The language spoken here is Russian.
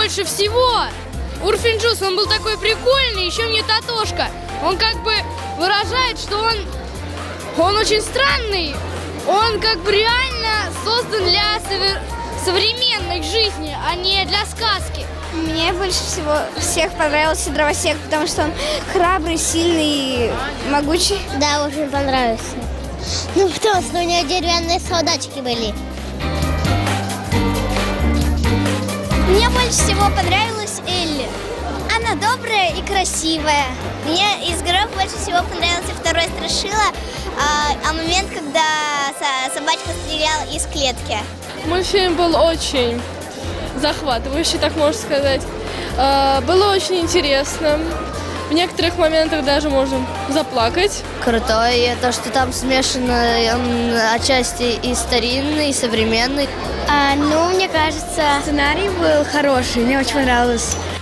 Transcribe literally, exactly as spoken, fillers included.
больше всего Урфин Джюс, он был такой прикольный, еще мне Татошка. Он как бы выражает, что он, он очень странный, он как бы реально создан для совер... современной жизни, а не для сказки. Мне больше всего всех понравился Дровосек, потому что он храбрый, сильный, могучий. Да, очень понравился. Ну, потому что у него деревянные солдатики были. Мне больше всего понравилась Элли. Она добрая и красивая. Мне из героев больше всего понравился второй Страшила, а, а момент, когда собачка стреляла из клетки. Мультфильм был очень захватывающий, так можно сказать. Было очень интересно. В некоторых моментах даже можно заплакать. Крутое то, что там смешано он отчасти и старинный, и современный. А, ну, мне кажется, сценарий был хороший, мне очень понравилось.